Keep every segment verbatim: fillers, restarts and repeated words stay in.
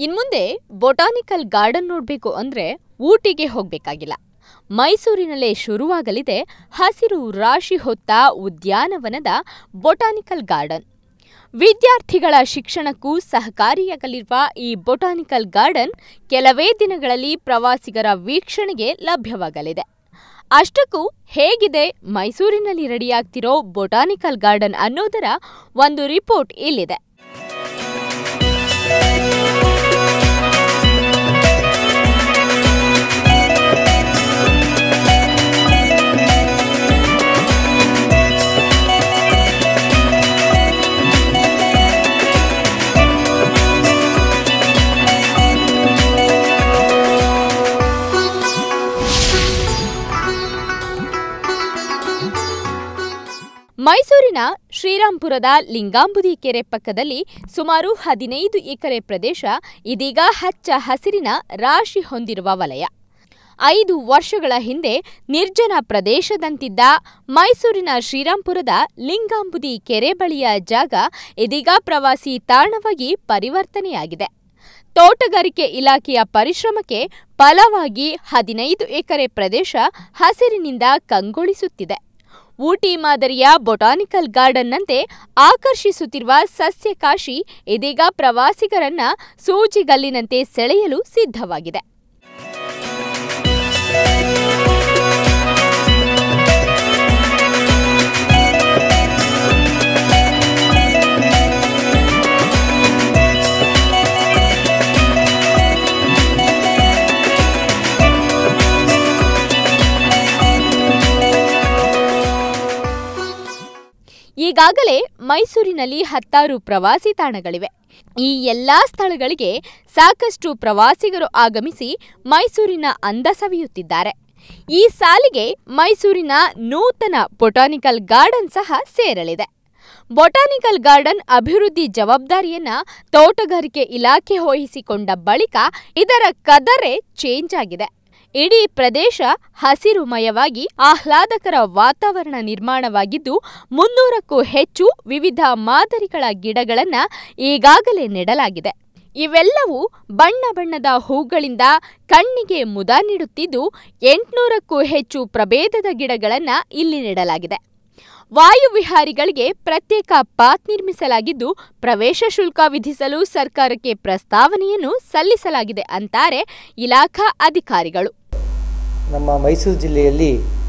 ಇನ್ಮುಂದೆ botanical garden ನೋಡಬೇಕು ಅಂದ್ರೆ ಊಟಿಗೆ ಹೋಗಬೇಕಾಗಿಲ್ಲ. ಮೈಸೂರಿನಲ್ಲೇ ಶುರುವಾಗಲಿದೆ ಹಸಿರು ರಾಶಿ ಹೊತ್ತ ಉದ್ಯಾನವನದ ಬೊಟಾನಿಕಲ್ ಗಾರ್ಡನ್. ವಿದ್ಯಾರ್ಥಿಗಳ ಶಿಕ್ಷಣಕ್ಕೂ ಸಹಕಾರಿಯಾಗಲಿರುವ ಈ ಬೊಟಾನಿಕಲ್ ಗಾರ್ಡನ್ ಕೆಲವೇ ದಿನಗಳಲ್ಲಿ ಪ್ರವಾಸಿಗರ ವೀಕ್ಷಣೆಗೆ ಲಭ್ಯವಾಗಲಿದೆ. ಅಷ್ಟಕ್ಕೂ ಹೇಗಿದೆ ಮೈಸೂರಿನಲ್ಲಿ ರೆಡಿಯಾಗ್ತಿರೋ ಬೊಟಾನಿಕಲ್ ಗಾರ್ಡನ್ ಅನ್ನೋದರ ಒಂದು ರಿಪೋರ್ಟ್ ಇಲ್ಲಿದೆ. ಮೈಸೂರಿನ ಶ್ರೀರಾಂಪುರದ ಲಿಂಗಾಂಬುದಿ ಕೆರೆ ಪಕ್ಕದಲ್ಲಿ ಸುಮಾರು ಹದಿನೈದು ಎಕರೆ ಪ್ರದೇಶ ಇದೀಗ ಹಚ್ಚ ಹಸಿರಿನ ರಾಶಿ ಹೊಂದಿರುವ ವಲಯ. ಐದು ವರ್ಷಗಳ ಹಿಂದೆ ನಿರ್ಜನ ಪ್ರದೇಶದಂತಿದ್ದ ಮೈಸೂರಿನ ಶ್ರೀರಾಂಪುರದ ಲಿಂಗಾಂಬುದಿ ಕೆರೆ ಬಳಿಯ ಜಾಗ ಇದೀಗ ಪ್ರವಾಸಿ ತಾಣವಾಗಿ ಪರಿವರ್ತನೆಯಾಗಿದೆ. ತೋಟಗಾರಿಕೆ ಇಲಾಖೆಯ ಪರಿಶ್ರಮಕ್ಕೆ ಫಲವಾಗಿ ಹದಿನೈದು ಎಕರೆ ಪ್ರದೇಶ ಹಸಿರಿನಿಂದ ಕಂಗೊಳಿಸುತ್ತಿದೆ. ಊಟಿ ಮಾದರಿಯ ಬೊಟಾನಿಕಲ್ ಗಾರ್ಡನ್ನಂತೆ ಆಕರ್ಷಿಸುತ್ತಿರುವ ಸಸ್ಯಕಾಶಿ ಇದೀಗ ಪ್ರವಾಸಿಗರನ್ನ ಸೂಜಿಗಲ್ಲಿನಂತೆ ಸೆಳೆಯಲು ಸಿದ್ಧವಾಗಿದೆ. ಈಗಾಗಲೇ ಮೈಸೂರಿನಲ್ಲಿ ಹತ್ತಾರು ಪ್ರವಾಸಿ ತಾಣಗಳಿವೆ. ಈ ಎಲ್ಲಾ ಸ್ಥಳಗಳಿಗೆ ಸಾಕಷ್ಟು ಪ್ರವಾಸಿಗರು ಆಗಮಿಸಿ ಮೈಸೂರಿನ ಅಂದ ಸವಿಯುತ್ತಿದ್ದಾರೆ. ಈ ಸಾಲಿಗೆ ಮೈಸೂರಿನ ನೂತನ ಬೊಟಾನಿಕಲ್ ಗಾರ್ಡನ್ ಸಹ ಸೇರಲಿದೆ. ಬೊಟಾನಿಕಲ್ ಗಾರ್ಡನ್ ಅಭಿವೃದ್ಧಿ ಜವಾಬ್ದಾರಿಯನ್ನ ತೋಟಗಾರಿಕೆ ಇಲಾಖೆ ವಹಿಸಿಕೊಂಡ ಬಳಿಕ ಇದರ ಕದರೇ ಚೇಂಜ್ ಆಗಿದೆ. ಇಡೀ ಪ್ರದೇಶ ಹಸಿರುಮಯವಾಗಿ ಆಹ್ಲಾದಕರ ವಾತಾವರಣ ನಿರ್ಮಾಣವಾಗಿದ್ದು ಮುನ್ನೂರಕ್ಕೂ ಹೆಚ್ಚು ವಿವಿಧ ಮಾದರಿಗಳ ಗಿಡಗಳನ್ನು ಈಗಾಗಲೇ ನೆಡಲಾಗಿದೆ. ಇವೆಲ್ಲವೂ ಬಣ್ಣ ಬಣ್ಣದ ಹೂಗಳಿಂದ ಕಣ್ಣಿಗೆ ಮುದ ನೀಡುತ್ತಿದ್ದು ಎಂಟುನೂರಕ್ಕೂ ಹೆಚ್ಚು ಪ್ರಭೇದದ ಗಿಡಗಳನ್ನು ಇಲ್ಲಿ ನೆಡಲಾಗಿದೆ. ವಾಯುವಿಹಾರಿಗಳಿಗೆ ಪ್ರತ್ಯೇಕ ಪಾತ್ ನಿರ್ಮಿಸಲಾಗಿದ್ದು ಪ್ರವೇಶ ಶುಲ್ಕ ವಿಧಿಸಲು ಸರ್ಕಾರಕ್ಕೆ ಪ್ರಸ್ತಾವನೆಯನ್ನು ಸಲ್ಲಿಸಲಾಗಿದೆ ಅಂತಾರೆ ಇಲಾಖಾ ಅಧಿಕಾರಿಗಳು. ನಮ್ಮ ಮೈಸೂರು ಜಿಲ್ಲೆಯಲ್ಲಿ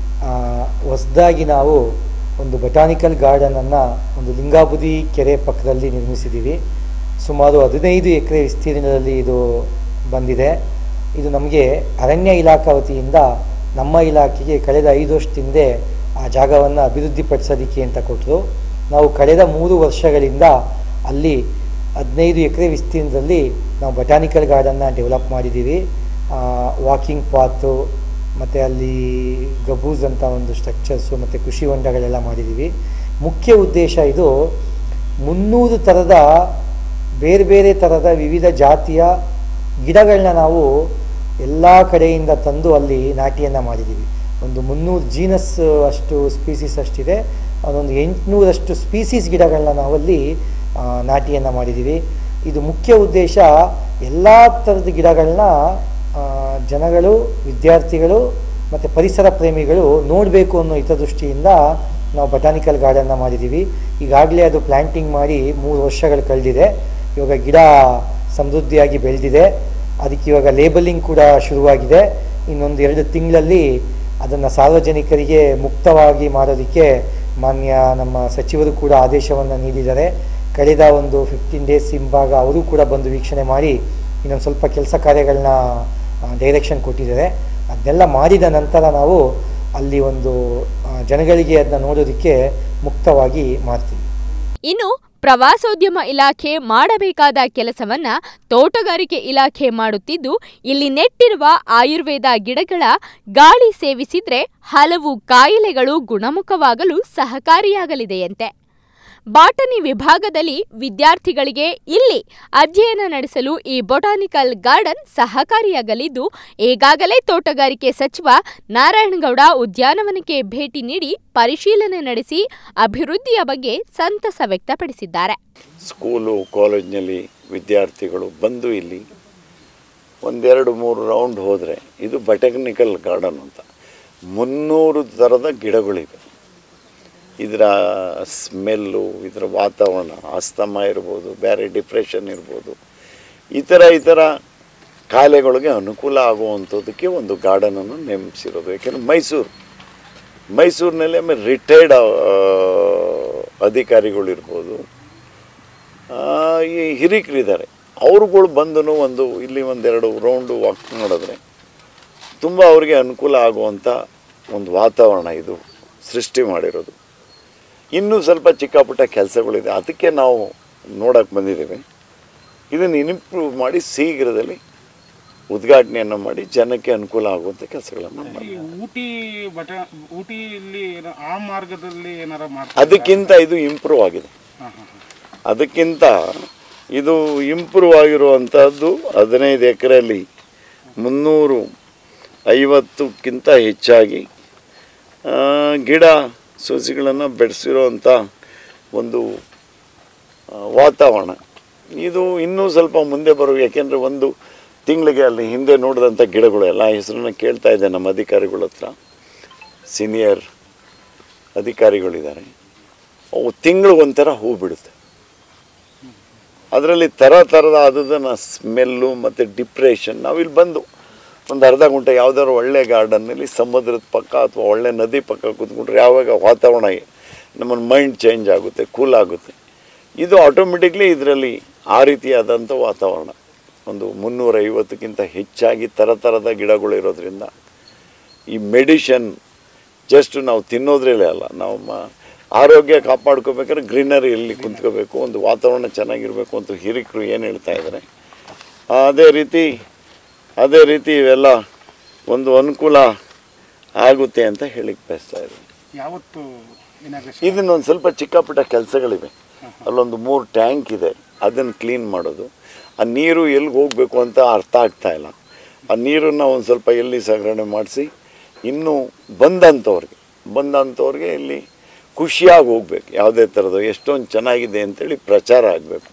ಹೊಸದಾಗಿ ನಾವು ಒಂದು ಬೊಟಾನಿಕಲ್ ಗಾರ್ಡನನ್ನು ಒಂದು ಲಿಂಗಾಂಬುದಿ ಕೆರೆ ಪಕ್ಕದಲ್ಲಿ ನಿರ್ಮಿಸಿದ್ದೀವಿ. ಸುಮಾರು ಹದಿನೈದು ಎಕರೆ ವಿಸ್ತೀರ್ಣದಲ್ಲಿ ಇದು ಬಂದಿದೆ. ಇದು ನಮಗೆ ಅರಣ್ಯ ಇಲಾಖಾ ವತಿಯಿಂದ ನಮ್ಮ ಇಲಾಖೆಗೆ ಕಳೆದ ಐದು ವರ್ಷದಿಂದ ಆ ಜಾಗವನ್ನು ಅಭಿವೃದ್ಧಿಪಡಿಸೋದಕ್ಕೆ ಅಂತ ಕೊಟ್ಟರು. ನಾವು ಕಳೆದ ಮೂರು ವರ್ಷಗಳಿಂದ ಅಲ್ಲಿ ಹದಿನೈದು ಎಕರೆ ವಿಸ್ತೀರ್ಣದಲ್ಲಿ ನಾವು ಬೊಟಾನಿಕಲ್ ಗಾರ್ಡನ್ನ ಡೆವಲಪ್ ಮಾಡಿದ್ದೀವಿ. ವಾಕಿಂಗ್ ಪಾತು ಮತ್ತು ಅಲ್ಲಿ ಗಬೂಸ್ ಅಂತ ಒಂದು ಸ್ಟ್ರಕ್ಚರ್ಸು ಮತ್ತು ಕೃಷಿ ಹೊಂಡಗಳೆಲ್ಲ ಮಾಡಿದ್ದೀವಿ. ಮುಖ್ಯ ಉದ್ದೇಶ ಇದು ಮುನ್ನೂರು ಥರದ ಬೇರೆ ಬೇರೆ ಥರದ ವಿವಿಧ ಜಾತಿಯ ಗಿಡಗಳನ್ನ ನಾವು ಎಲ್ಲ ಕಡೆಯಿಂದ ತಂದು ಅಲ್ಲಿ ನಾಟಿಯನ್ನು ಮಾಡಿದ್ದೀವಿ. ಒಂದು ಮುನ್ನೂರು ಜೀನಸ್ ಅಷ್ಟು ಸ್ಪೀಸೀಸ್ ಅಷ್ಟಿದೆ. ಅದೊಂದು ಎಂಟುನೂರಷ್ಟು ಸ್ಪೀಸೀಸ್ ಗಿಡಗಳನ್ನ ನಾವಲ್ಲಿ ನಾಟಿಯನ್ನು ಮಾಡಿದ್ದೀವಿ. ಇದು ಮುಖ್ಯ ಉದ್ದೇಶ ಎಲ್ಲ ಥರದ ಗಿಡಗಳನ್ನ ಜನಗಳು, ವಿದ್ಯಾರ್ಥಿಗಳು ಮತ್ತು ಪರಿಸರ ಪ್ರೇಮಿಗಳು ನೋಡಬೇಕು ಅನ್ನೋ ಹಿತದೃಷ್ಟಿಯಿಂದ ನಾವು ಬೊಟಾನಿಕಲ್ ಗಾರ್ಡನ್ನ ಮಾಡಿದ್ದೀವಿ. ಈಗಾಗಲೇ ಅದು ಪ್ಲ್ಯಾಂಟಿಂಗ್ ಮಾಡಿ ಮೂರು ವರ್ಷಗಳು ಕಳೆದಿದೆ. ಇವಾಗ ಗಿಡ ಸಮೃದ್ಧಿಯಾಗಿ ಬೆಳೆದಿದೆ. ಅದಕ್ಕೆ ಇವಾಗ ಲೇಬಲಿಂಗ್ ಕೂಡ ಶುರುವಾಗಿದೆ. ಇನ್ನೊಂದು ಎರಡು ತಿಂಗಳಲ್ಲಿ ಅದನ್ನು ಸಾರ್ವಜನಿಕರಿಗೆ ಮುಕ್ತವಾಗಿ ಮಾಡೋದಕ್ಕೆ ಮಾನ್ಯ ನಮ್ಮ ಸಚಿವರು ಕೂಡ ಆದೇಶವನ್ನು ನೀಡಿದ್ದಾರೆ. ಕಳೆದ ಒಂದು ಫಿಫ್ಟೀನ್ ಡೇಸ್ ಹಿಂಭಾಗ ಅವರು ಕೂಡ ಬಂದು ವೀಕ್ಷಣೆ ಮಾಡಿ ಇನ್ನೊಂದು ಸ್ವಲ್ಪ ಕೆಲಸ ಕಾರ್ಯಗಳನ್ನ ಡೈರೆಕ್ಷನ್ ಕೊಟ್ಟಿದ್ದಾರೆ. ಅದನ್ನೆಲ್ಲ ಮಾಡಿದ ನಂತರ ನಾವು ಅಲ್ಲಿ ಒಂದು ಜನಗಳಿಗೆ ಅದನ್ನ ನೋಡೋದಕ್ಕೆ ಮುಕ್ತವಾಗಿ ಮಾಡ್ತೀವಿ. ಇನ್ನು ಪ್ರವಾಸೋದ್ಯಮ ಇಲಾಖೆ ಮಾಡಬೇಕಾದ ಕೆಲಸವನ್ನ ತೋಟಗಾರಿಕೆ ಇಲಾಖೆ ಮಾಡುತ್ತಿದ್ದು ಇಲ್ಲಿ ನೆಟ್ಟಿರುವ ಆಯುರ್ವೇದ ಗಿಡಗಳ ಗಾಳಿ ಸೇವಿಸಿದ್ರೆ ಹಲವು ಕಾಯಿಲೆಗಳು ಗುಣಮುಖವಾಗಲು ಸಹಕಾರಿಯಾಗಲಿದೆಯಂತೆ. ಬಾಟನಿ ವಿಭಾಗದಲ್ಲಿ ವಿದ್ಯಾರ್ಥಿಗಳಿಗೆ ಇಲ್ಲಿ ಅಧ್ಯಯನ ನಡೆಸಲು ಈ ಬೊಟಾನಿಕಲ್ ಗಾರ್ಡನ್ ಸಹಕಾರಿಯಾಗಲಿದ್ದು ಈಗಾಗಲೇ ತೋಟಗಾರಿಕೆ ಸಚಿವ ನಾರಾಯಣಗೌಡ ಉದ್ಯಾನವನಕ್ಕೆ ಭೇಟಿ ನೀಡಿ ಪರಿಶೀಲನೆ ನಡೆಸಿ ಅಭಿವೃದ್ಧಿಯ ಬಗ್ಗೆ ಸಂತಸ ವ್ಯಕ್ತಪಡಿಸಿದ್ದಾರೆ. ಸ್ಕೂಲು ಕಾಲೇಜಿನಲ್ಲಿ ವಿದ್ಯಾರ್ಥಿಗಳು ಬಂದು ಇಲ್ಲಿ ಒಂದೆರಡು ಮೂರು ರೌಂಡ್ ಹೋದರೆ ಇದು ಬಟಾನಿಕಲ್ ಗಾರ್ಡನ್ ಅಂತ ಮುನ್ನೂರು ಥರದ ಗಿಡಗಳಿವೆ. ಇದರ ಸ್ಮೆಲ್ಲು, ಇದರ ವಾತಾವರಣ, ಅಸ್ತಮ ಇರ್ಬೋದು, ಬೇರೆ ಡಿಪ್ರೆಷನ್ ಇರ್ಬೋದು, ಈ ಥರ ಈ ಥರ ಕಾಯಿಲೆಗಳಿಗೆ ಅನುಕೂಲ ಆಗುವಂಥದ್ದಕ್ಕೆ ಒಂದು ಗಾರ್ಡನನ್ನು ನೇಮಿಸಿರೋದು. ಯಾಕೆಂದರೆ ಮೈಸೂರು ಮೈಸೂರಿನಲ್ಲಿ ಆಮೇಲೆ ರಿಟೈರ್ಡ್ ಅಧಿಕಾರಿಗಳಿರ್ಬೋದು, ಈ ಹಿರಿಕರಿದ್ದಾರೆ, ಅವ್ರುಗಳು ಬಂದು ಒಂದು ಇಲ್ಲಿ ಒಂದೆರಡು ರೌಂಡು ವಾಕ್ ಮಾಡಿದ್ರೆ ತುಂಬ ಅವರಿಗೆ ಅನುಕೂಲ ಆಗುವಂಥ ಒಂದು ವಾತಾವರಣ ಇದು ಸೃಷ್ಟಿ ಮಾಡಿರೋದು. ಇನ್ನೂ ಸ್ವಲ್ಪ ಚಿಕ್ಕ ಪುಟ್ಟ ಕೆಲಸಗಳಿದೆ, ಅದಕ್ಕೆ ನಾವು ನೋಡೋಕ್ಕೆ ಬಂದಿದ್ದೀವಿ. ಇದನ್ನು ಇಂಪ್ರೂವ್ ಮಾಡಿ ಶೀಘ್ರದಲ್ಲಿ ಉದ್ಘಾಟನೆಯನ್ನು ಮಾಡಿ ಜನಕ್ಕೆ ಅನುಕೂಲ ಆಗುವಂಥ ಕೆಲಸಗಳನ್ನು ಮಾಡಿ. ಊಟಿ ಬಟ ಊಟಿಯಲ್ಲಿ ಆ ಮಾರ್ಗದಲ್ಲಿ ಏನಾರ ಮಾಡ್ತಾರೆ, ಅದಕ್ಕಿಂತ ಇದು ಇಂಪ್ರೂವ್ ಆಗಿದೆ. ಅದಕ್ಕಿಂತ ಇದು ಇಂಪ್ರೂವ್ ಆಗಿರುವಂಥದ್ದು ಹದಿನೈದು ಎಕರೆಯಲ್ಲಿ ಮುನ್ನೂರು ಐವತ್ತಕ್ಕಿಂತ ಹೆಚ್ಚಾಗಿ ಗಿಡ ಸಸಿಗಳನ್ನು ಬೆಳೆಸಿರುವಂಥ ಒಂದು ವಾತಾವರಣ. ಇದು ಇನ್ನೂ ಸ್ವಲ್ಪ ಮುಂದೆ ಬರುವ, ಯಾಕೆಂದರೆ ಒಂದು ತಿಂಗಳಿಗೆ ಅಲ್ಲಿ ಹಿಂದೆ ನೋಡಿದಂಥ ಗಿಡಗಳು ಎಲ್ಲ ಹೆಸರನ್ನು ಕೇಳ್ತಾ ಇದ್ದೆ ನಮ್ಮ ಅಧಿಕಾರಿಗಳ ಹತ್ರ, ಸೀನಿಯರ್ ಅಧಿಕಾರಿಗಳಿದ್ದಾರೆ. ಅವು ತಿಂಗಳು ಒಂಥರ ಹೂ ಬಿಡುತ್ತೆ. ಅದರಲ್ಲಿ ಥರ ಥರದ ಅದನ್ನು ಸ್ಮೆಲ್ಲು ಮತ್ತು ಡಿಪ್ರೆಷನ್. ನಾವಿಲ್ಲಿ ಬಂದು ಒಂದು ಅರ್ಧ ಗಂಟೆ ಯಾವುದಾದ್ರು ಒಳ್ಳೆ ಗಾರ್ಡನ್ನಲ್ಲಿ ಸಮುದ್ರದ ಪಕ್ಕ ಅಥವಾ ಒಳ್ಳೆ ನದಿ ಪಕ್ಕ ಕೂತ್ಕೊಂಡ್ರೆ ಯಾವಾಗ ವಾತಾವರಣ ನಮ್ಮ ಮೈಂಡ್ ಚೇಂಜ್ ಆಗುತ್ತೆ, ಕೂಲ್ ಆಗುತ್ತೆ. ಇದು ಆಟೋಮೆಟಿಕ್ಲಿ ಇದರಲ್ಲಿ ಆ ರೀತಿಯಾದಂಥ ವಾತಾವರಣ. ಒಂದು ಮುನ್ನೂರೈವತ್ತಕ್ಕಿಂತ ಹೆಚ್ಚಾಗಿ ಥರ ಥರದ ಗಿಡಗಳು ಇರೋದ್ರಿಂದ ಈ ಮೆಡಿಷನ್ ಜಸ್ಟ್ ನಾವು ತಿನ್ನೋದ್ರಲ್ಲೇ ಅಲ್ಲ, ನಾವು ಆರೋಗ್ಯ ಕಾಪಾಡ್ಕೋಬೇಕಾದ್ರೆ ಗ್ರೀನರಿಯಲ್ಲಿ ಕುಂತ್ಕೋಬೇಕು, ಒಂದು ವಾತಾವರಣ ಚೆನ್ನಾಗಿರಬೇಕು ಅಂತ ಹಿರಿಕರು ಏನು ಹೇಳ್ತಾ ಇದ್ದಾರೆ. ಅದೇ ರೀತಿ ಅದೇ ರೀತಿ ಇವೆಲ್ಲ ಒಂದು ಅನುಕೂಲ ಆಗುತ್ತೆ ಅಂತ ಹೇಳಿಕ್ಕೆ ಬಯಸ್ತಾ ಇದ್ದೀನಿ. ಯಾವತ್ತು ಇದನ್ನೊಂದು ಸ್ವಲ್ಪ ಚಿಕ್ಕ ಪುಟ್ಟ ಕೆಲಸಗಳಿವೆ. ಅಲ್ಲೊಂದು ಮೂರು ಟ್ಯಾಂಕ್ ಇದೆ, ಅದನ್ನು ಕ್ಲೀನ್ ಮಾಡೋದು. ಆ ನೀರು ಎಲ್ಲಿಗೆ ಹೋಗಬೇಕು ಅಂತ ಅರ್ಥ ಆಗ್ತಾ ಇಲ್ಲ. ಆ ನೀರನ್ನು ಒಂದು ಸ್ವಲ್ಪ ಎಲ್ಲಿ ಸಂಗ್ರಹಣೆ ಮಾಡಿಸಿ ಇನ್ನೂ ಬಂದಂಥವ್ರಿಗೆ ಬಂದಂಥವ್ರಿಗೆ ಇಲ್ಲಿ ಖುಷಿಯಾಗಿ ಹೋಗ್ಬೇಕು. ಯಾವುದೇ ಥರದ್ದು ಎಷ್ಟೊಂದು ಚೆನ್ನಾಗಿದೆ ಅಂತೇಳಿ ಪ್ರಚಾರ ಆಗಬೇಕು.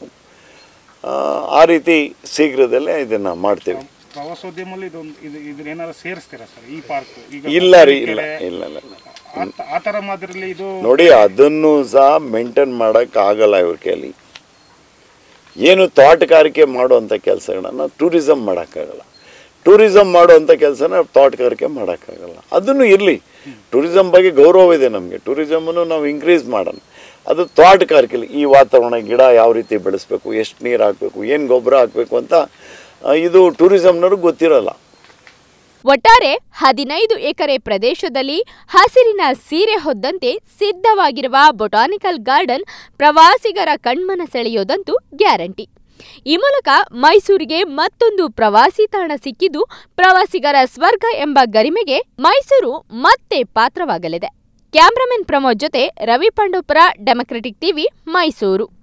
ಆ ರೀತಿ ಶೀಘ್ರದಲ್ಲೇ ಇದನ್ನು ಮಾಡ್ತೇವೆ. ಪ್ರವಾಸೋದ್ಯಮದಲ್ಲಿ ಇದೊಂದು ಇದು ಇದನ್ನ ಏನಾದ್ರು ಸೇರಿಸ್ತೀರಾ ಸರ್ ಈ ಪಾರ್ಕ್? ಇಲ್ಲ ರೀ, ಇಲ್ಲ ಇಲ್ಲ ಇಲ್ಲ ಆ ಥರ ಮಾದರಿಯಲ್ಲಿ ಇದು ನೋಡಿ, ಅದನ್ನು ಸಹ ಮೇಂಟೈನ್ ಮಾಡೋಕ್ಕೆ ಆಗಲ್ಲ ಇವ್ರ ಕೈಲಿ. ಏನು ತೋಟಗಾರಿಕೆ ಮಾಡುವಂಥ ಕೆಲಸಗಳನ್ನು ಟೂರಿಸಮ್ ಮಾಡೋಕ್ಕಾಗಲ್ಲ. ಟೂರಿಸಮ್ ಮಾಡುವಂಥ ಕೆಲಸನ ತೋಟಗಾರಿಕೆ ಮಾಡೋಕ್ಕಾಗಲ್ಲ. ಅದನ್ನು ಇರಲಿ, ಟೂರಿಸಮ್ ಬಗ್ಗೆ ಗೌರವ ಇದೆ ನಮಗೆ, ಟೂರಿಸಮನ್ನು ನಾವು ಇನ್ಕ್ರೀಸ್ ಮಾಡೋಣ. ಅದು ತೋಟಗಾರಿಕೆಯಲ್ಲಿ ಈ ವಾತಾವರಣ, ಗಿಡ ಯಾವ ರೀತಿ ಬೆಳೆಸಬೇಕು, ಎಷ್ಟು ನೀರು ಹಾಕಬೇಕು, ಏನು ಗೊಬ್ಬರ ಹಾಕಬೇಕು ಅಂತ ಇದು ಟೂರಿಸಂನವ್ರಿಗೆ ಗೊತ್ತಿರಲ್ಲ. ಒಟ್ಟಾರೆ ಹದಿನೈದು ಎಕರೆ ಪ್ರದೇಶದಲ್ಲಿ ಹಸಿರಿನ ಸೀರೆ ಹೊದ್ದಂತೆ ಸಿದ್ಧವಾಗಿರುವ ಬೊಟಾನಿಕಲ್ ಗಾರ್ಡನ್ ಪ್ರವಾಸಿಗರ ಕಣ್ಮನ ಸೆಳೆಯೋದಂತೂ ಗ್ಯಾರಂಟಿ. ಈ ಮೂಲಕ ಮೈಸೂರಿಗೆ ಮತ್ತೊಂದು ಪ್ರವಾಸಿ ತಾಣ ಸಿಕ್ಕಿದ್ದು ಪ್ರವಾಸಿಗರ ಸ್ವರ್ಗ ಎಂಬ ಗರಿಮೆಗೆ ಮೈಸೂರು ಮತ್ತೆ ಪಾತ್ರವಾಗಲಿದೆ. ಕ್ಯಾಮರಾಮನ್ ಪ್ರಮೋದ್ ಜೊತೆ ರವಿ ಪಾಂಡೋಪುರ, ಡೆಮೊಕ್ರೆಟಿಕ್ ಟಿವಿ, ಮೈಸೂರು.